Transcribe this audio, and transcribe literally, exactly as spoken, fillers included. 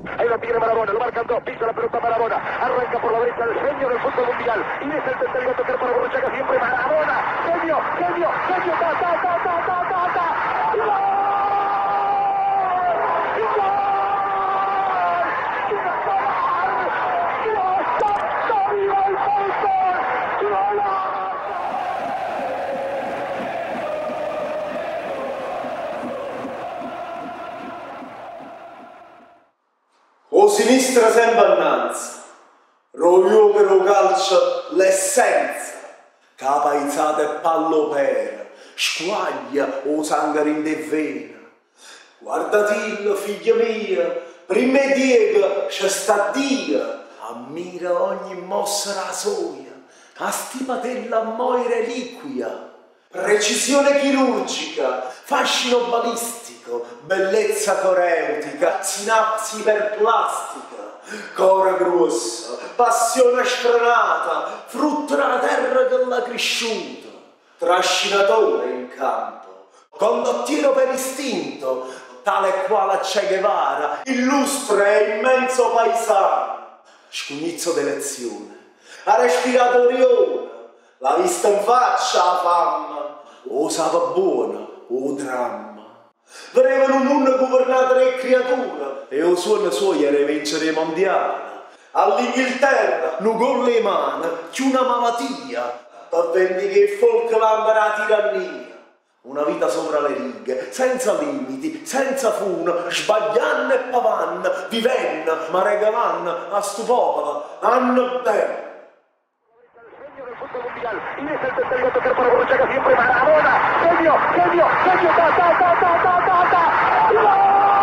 Ahí lo tiene Maradona, lo marcan dos, pisa la pelota Maradona, arranca por la derecha el genio del fútbol mundial, y es el tercero a tocar para Borruchaga, siempre Maradona, genio, genio, genio, ta, ta, ta, ta, ta, ta, ta, ¡gol! O sinistra sempre innanzi, lo gioco lo calcio l'essenza, capaizzata e pallopera, squaglia o sangue in de vena. Guardatillo, figlia mia, prima Diego c'è sta Dio, ammira ogni mossa la soia, a stipatella a moi reliquia. Precisione chirurgica, fascino balistico, bellezza coreutica, sinapsi iperplastica, cora grossa, passione sfrenata, frutto della terra che l'ha cresciuta, trascinatore in campo, condottiero per istinto, tale e quale Che Guevara, illustre e immenso paesano, scugnizzo d'elezione, a respiratorione, la vista in faccia la fama, o sava buona, o dramma. Volevano un mondo governato dalle creature e o suono suoi era vincere i mondiali. All'Inghilterra, non con le mani, c'è una malattia, per vendere il Falkland la tirannia. Una vita sopra le righe, senza limiti, senza fune, sbagliando e pavando, vivendo, ma regalando a sto popolo, hanno bene. Mundial, y es el tercero a tocar para Borruchaga, siempre Maradona, genio, genio, genio, ta, ta, ta, ta, ta, ta, ta, ¡gol!